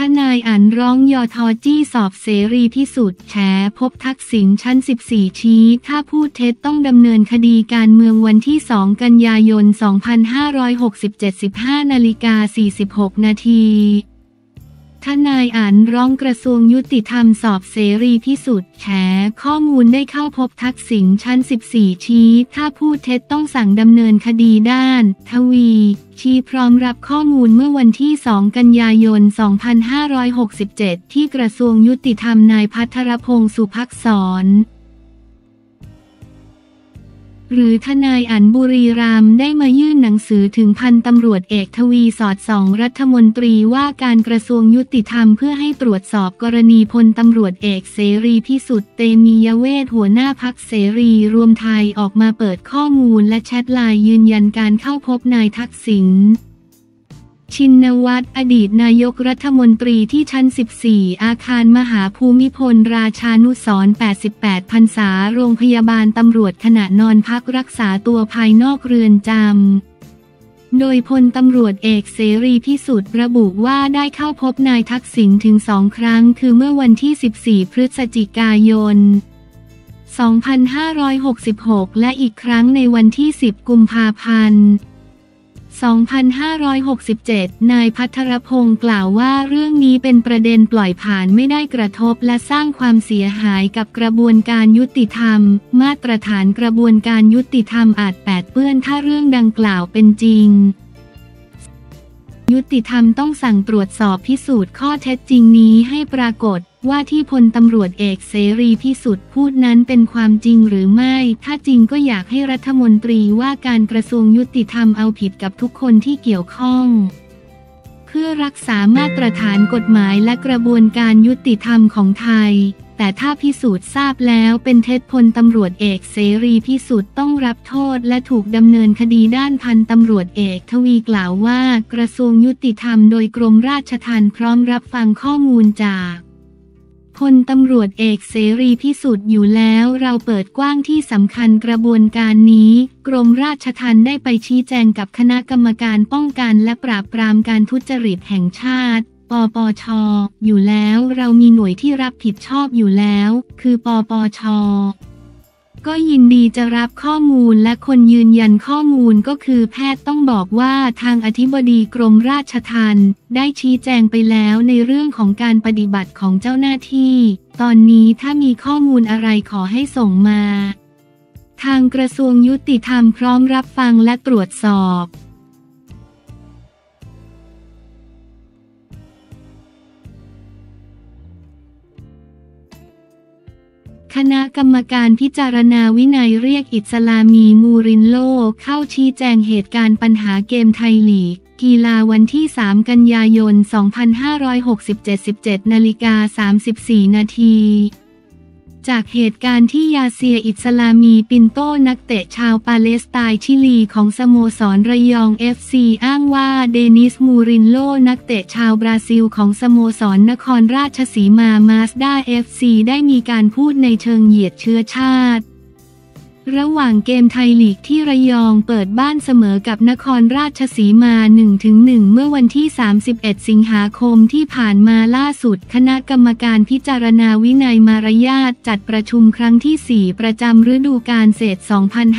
นายอั๋นร้องยทจี้สอบเสรีพิสุทธิ์แฉพบทักษิณชั้น14ชี้ถ้าพูดเท็จต้องดำเนินคดีการเมืองวันที่2 กันยายน 2567 15:46 นาทีทนายอั๋นร้องกระทรวงยุติธรรมสอบเสรีพิสุทธิ์แฉข้อมูลได้เข้าพบทักษิณชั้น14ชี้ถ้าพูดเท็จต้องสั่งดำเนินคดีด้านทวีชี้พร้อมรับข้อมูลเมื่อวันที่2 กันยายน 2567 ที่กระทรวงยุติธรรมนายภัทรพงษ์สุภักษรหรือทนายอั๋นบุรีรัมย์ได้มายื่นหนังสือถึงพันตำรวจเอกทวีสอดส่องรัฐมนตรีว่าการกระทรวงยุติธรรมเพื่อให้ตรวจสอบกรณีพลตำรวจเอกเสรีพิสุทธิ์เตมียเวทหัวหน้าพรรคเสรีรวมไทยออกมาเปิดข้อมูลและแชทไลน์ยืนยันการเข้าพบนายทักษิณชินวัตรอดีตนายกรัฐมนตรีที่ชั้น14อาคารมหาภูมิพลราชานุสรณ์88 พรรษาโรงพยาบาลตำรวจขณะนอนพักรักษาตัวภายนอกเรือนจำโดยพลตำรวจเอกเสรีพิสุทธิ์ระบุว่าได้เข้าพบนายทักษิณถึง2 ครั้งคือเมื่อวันที่14 พฤศจิกายน 2566 และอีกครั้งในวันที่10 กุมภาพันธ์2567 นายภัทรพงศ์กล่าวว่าเรื่องนี้เป็นประเด็นปล่อยผ่านไม่ได้กระทบและสร้างความเสียหายกับกระบวนการยุติธรรมมาตรฐานกระบวนการยุติธรรมอาจแปดเปื้อนถ้าเรื่องดังกล่าวเป็นจริงยุติธรรมต้องสั่งตรวจสอบพิสูจน์ข้อเท็จจริงนี้ให้ปรากฏว่าที่พลตำรวจเอกเสรีพิสุทธิ์พูดนั้นเป็นความจริงหรือไม่ถ้าจริงก็อยากให้รัฐมนตรีว่าการกระทรวงยุติธรรมเอาผิดกับทุกคนที่เกี่ยวข้องเพื่อรักษามาตรฐานกฎหมายและกระบวนการยุติธรรมของไทยแต่ถ้าพิสูจน์ทราบแล้วเป็นเท็จพลตำรวจเอกเสรีพิสุทธิ์ต้องรับโทษและถูกดำเนินคดีด้านพันตำรวจเอกทวีกล่าวว่ากระทรวงยุติธรรมโดยกรมราชทัณฑ์พร้อมรับฟังข้อมูลจากพลตำรวจเอกเสรีพิสุทธิ์อยู่แล้วเราเปิดกว้างที่สำคัญกระบวนการนี้กรมราชทัณฑ์ได้ไปชี้แจงกับคณะกรรมการป้องกันและปราบปรามการทุจริตแห่งชาติปปช.อยู่แล้วเรามีหน่วยที่รับผิดชอบอยู่แล้วคือปปช.ก็ยินดีจะรับข้อมูลและคนยืนยันข้อมูลก็คือแพทย์ต้องบอกว่าทางอธิบดีกรมราชทัณฑ์ได้ชี้แจงไปแล้วในเรื่องของการปฏิบัติของเจ้าหน้าที่ตอนนี้ถ้ามีข้อมูลอะไรขอให้ส่งมาทางกระทรวงยุติธรรมพร้อมรับฟังและตรวจสอบคณะกรรมการพิจารณาวินัยเรียกอิสลามีมูรินโญ่เข้าชี้แจงเหตุการณ์ปัญหาเกมไทยลีกกีฬาวันที่3 กันยายน 2567 17:34 นาทีจากเหตุการณ์ที่ยาเซียอิสลามีปินโตนักเตะชาวปาเลสไตน์ชิลีของสโมสรระยอง FC อ้างว่าเดนิสมูรินโญ่นักเตะชาวบราซิลของสโมสรนครราชสีมามาสด้า FC ได้มีการพูดในเชิงเหยียดเชื้อชาติระหว่างเกมไทยลีกที่ระยองเปิดบ้านเสมอกับนครราชสีมา 1-1 เมื่อวันที่31 สิงหาคมที่ผ่านมาล่าสุดคณะกรรมการพิจารณาวินัยมารยาทจัดประชุมครั้งที่ 4 ประจำฤดูกาลเศษ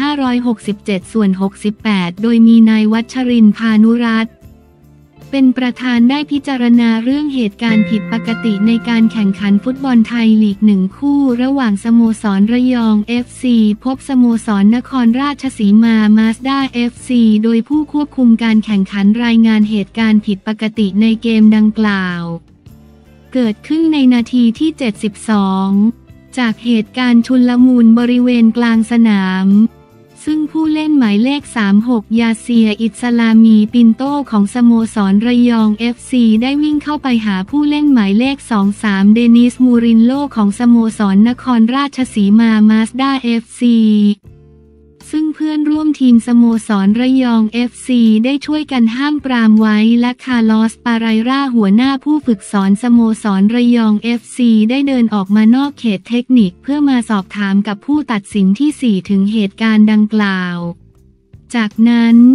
2567/68 โดยมีนายวัชรินทร์ พานุรัตน์เป็นประธานได้พิจารณาเรื่องเหตุการณ์ผิดปกติในการแข่งขันฟุตบอลไทยลีก1 คู่ระหว่างสโมสรระยอง FC พบสโมสรนครราชสีมามาสด้า FC โดยผู้ควบคุมการแข่งขันรายงานเหตุการณ์ผิดปกติในเกมดังกล่าวเกิดขึ้นในนาทีที่ 72 จากเหตุการณ์ชุลมุนบริเวณกลางสนามซึ่งผู้เล่นหมายเลข 36 ยาเซียอิสลามีปินโตของสโมสรระยอง FC ได้วิ่งเข้าไปหาผู้เล่นหมายเลข 23 เดนิสมูรินโญ่ของสโมสรนครราชสีมามาสด้า FC ซึ่งเพื่อนร่วมทีมสโมสรระยอง FC ได้ช่วยกันห้ามปรามไว้และคาร์ลอส ปาไรราหัวหน้าผู้ฝึกสอนสโมสรระยอง FC ได้เดินออกมานอกเขตเทคนิคเพื่อมาสอบถามกับผู้ตัดสินที่ 4 ถึงเหตุการณ์ดังกล่าวจากนั้น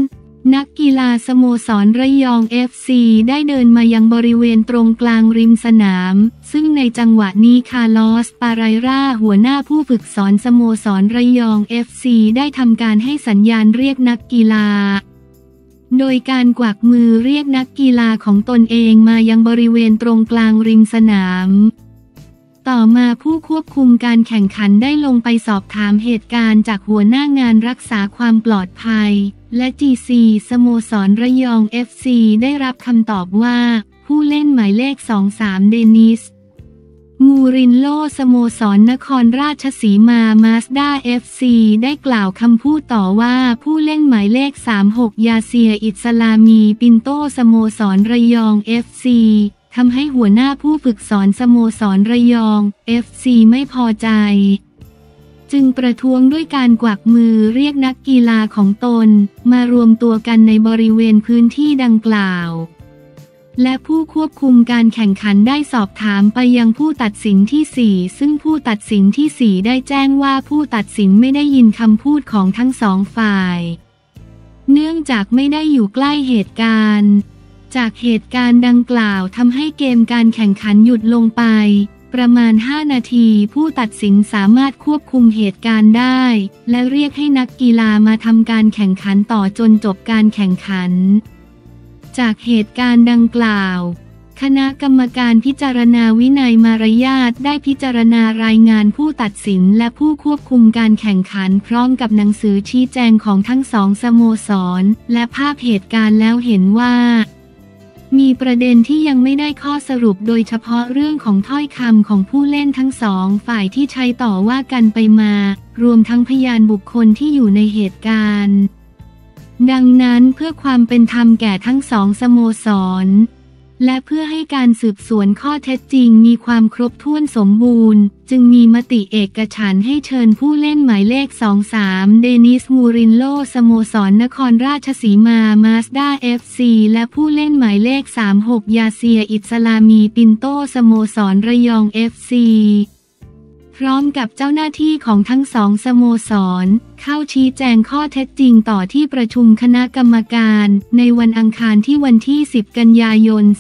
นักกีฬาสโมสรระยอง FC ได้เดินมายังบริเวณตรงกลางริมสนามซึ่งในจังหวะนี้คาร์ลอส ปาไรราหัวหน้าผู้ฝึกสอนสโมสรระยอง FC ได้ทำการให้สัญญาณเรียกนักกีฬาโดยการกวักมือเรียกนักกีฬาของตนเองมายังบริเวณตรงกลางริมสนามต่อมาผู้ควบคุมการแข่งขันได้ลงไปสอบถามเหตุการณ์จากหัวหน้างานรักษาความปลอดภัยและ GC สโมสรระยอง FC ได้รับคำตอบว่าผู้เล่นหมายเลข 23 เดนิส มูรินโลสโมสรนครราชสีมามาสด้า FC ได้กล่าวคำพูดต่อว่าผู้เล่นหมายเลข 36 ยาเซียอิสลามีปินโตสโมสรระยอง FCทำให้หัวหน้าผู้ฝึกสอนสโมสรระยอง FC ไม่พอใจจึงประท้วงด้วยการกวักมือเรียกนักกีฬาของตนมารวมตัวกันในบริเวณพื้นที่ดังกล่าวและผู้ควบคุมการแข่งขันได้สอบถามไปยังผู้ตัดสินที่ 4ซึ่งผู้ตัดสินที่ 4ได้แจ้งว่าผู้ตัดสินไม่ได้ยินคำพูดของทั้งสองฝ่ายเนื่องจากไม่ได้อยู่ใกล้เหตุการณ์จากเหตุการณ์ดังกล่าวทำให้เกมการแข่งขันหยุดลงไปประมาณ 5 นาทีผู้ตัดสินสามารถควบคุมเหตุการณ์ได้และเรียกให้นักกีฬามาทำการแข่งขันต่อจนจบการแข่งขันจากเหตุการณ์ดังกล่าวคณะกรรมการพิจารณาวินัยมารยาทได้พิจารณารายงานผู้ตัดสินและผู้ควบคุมการแข่งขันพร้อมกับหนังสือชี้แจงของทั้งสองสโมสรและภาพเหตุการณ์แล้วเห็นว่ามีประเด็นที่ยังไม่ได้ข้อสรุปโดยเฉพาะเรื่องของถ้อยคำของผู้เล่นทั้งสองฝ่ายที่ใช้ต่อว่ากันไปมารวมทั้งพยานบุคคลที่อยู่ในเหตุการณ์ดังนั้นเพื่อความเป็นธรรมแก่ทั้งสองสโมสรและเพื่อให้การสืบสวนข้อเท็จจริงมีความครบถ้วนสมบูรณ์จึงมีมติเอกฉันท์ให้เชิญผู้เล่นหมายเลข 23 เดนิส มูรินโลสโมสรนครราชสีมามาสด้า FC และผู้เล่นหมายเลข 36 ยาเซียอิสลามีปินโตสโมสรระยอง FCพร้อมกับเจ้าหน้าที่ของทั้งสองสโมสรเข้าชี้แจงข้อเท็จจริงต่อที่ประชุมคณะกรรมการในวันอังคารที่วันที่ 10 กันยายน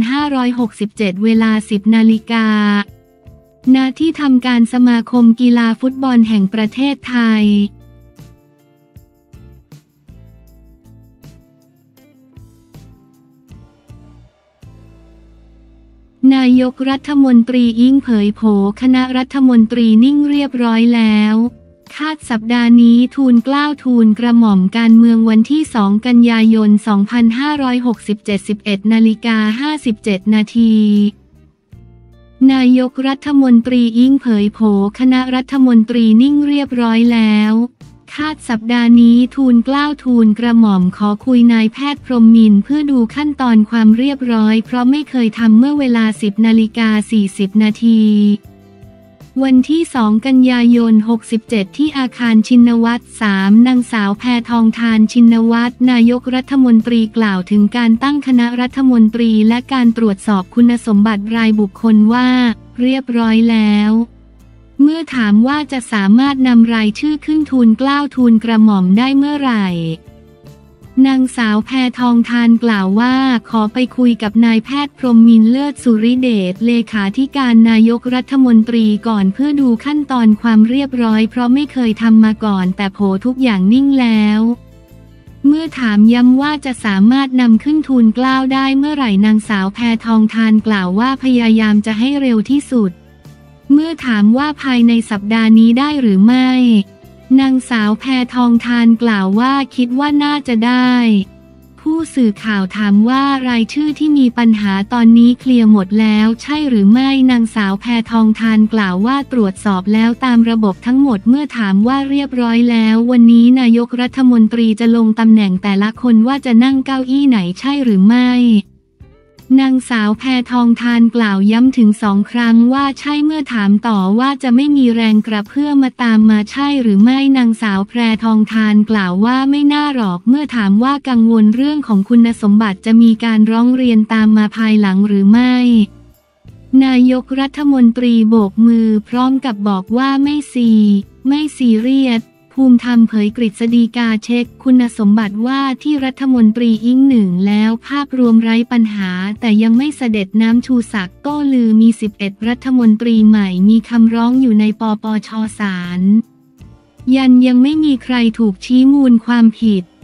2567 เวลา 10 นาฬิกาณ ที่ทำการสมาคมกีฬาฟุตบอลแห่งประเทศไทยนายกรัฐมนตรียิ่งเผยโผคณะรัฐมนตรีนิ่งเรียบร้อยแล้วคาดสัปดาห์นี้ทูลเกล้าทูลกระหม่อมการเมืองวันที่ 2 กันยายน 2567 11 นาฬิกา 57 นาทีนายกรัฐมนตรียิ่งเผยโผคณะรัฐมนตรีนิ่งเรียบร้อยแล้วคาดสัปดาห์นี้ทูลเกล้าทูลกระหม่อมขอคุยนายแพทย์พรหมินทร์เพื่อดูขั้นตอนความเรียบร้อยเพราะไม่เคยทำเมื่อเวลา 10 นาฬิกา 40 นาทีวันที่ 2 กันยายน 67 ที่อาคารชินวัตร 3 นางสาวแพทองธารชินวัตรนายกรัฐมนตรีกล่าวถึงการตั้งคณะรัฐมนตรีและการตรวจสอบคุณสมบัติรายบุคคลว่าเรียบร้อยแล้วเมื่อถามว่าจะสามารถนำรายชื่อขึ้นทูลเกล้าทูลกระหม่อมได้เมื่อไหร่นางสาวแพทองธารกล่าวว่าขอไปคุยกับนายแพทย์พรหมินทร์เลิศสุริเดชเลขาธิการนายกรัฐมนตรีก่อนเพื่อดูขั้นตอนความเรียบร้อยเพราะไม่เคยทำมาก่อนแต่โผทุกอย่างนิ่งแล้วเมื่อถามย้ำว่าจะสามารถนำขึ้นทูลเกล้าได้เมื่อไหร่นางสาวแพทองธารกล่าวว่าพยายามจะให้เร็วที่สุดเมื่อถามว่าภายในสัปดาห์นี้ได้หรือไม่นางสาวแพทองธารกล่าวว่าคิดว่าน่าจะได้ผู้สื่อข่าวถามว่ารายชื่อที่มีปัญหาตอนนี้เคลียร์หมดแล้วใช่หรือไม่นางสาวแพทองธารกล่าวว่าตรวจสอบแล้วตามระบบทั้งหมดเมื่อถามว่าเรียบร้อยแล้ววันนี้นายกรัฐมนตรีจะลงตำแหน่งแต่ละคนว่าจะนั่งเก้าอี้ไหนใช่หรือไม่นางสาวแพทองธารกล่าวย้ำถึง2 ครั้งว่าใช่เมื่อถามต่อว่าจะไม่มีแรงกระเพื่อมมาตามมาใช่หรือไม่นางสาวแพทองธารกล่าวว่าไม่น่าหรอกเมื่อถามว่ากังวลเรื่องของคุณสมบัติจะมีการร้องเรียนตามมาภายหลังหรือไม่นายกรัฐมนตรีโบกมือพร้อมกับบอกว่าไม่ซีเรียสผภูมิธรรมเผยกฤษฎีกาเช็คคุณสมบัติว่าที่รัฐมนตรีอิงหนึ่งแล้วภาพรวมไร้ปัญหาแต่ยังไม่เสด็จน้ำชูศักดิ์โต้ลือมี11รัฐมนตรีใหม่มีคำร้องอยู่ในปปช.ศาลยังไม่มีใครถูกชี้มูลความผิด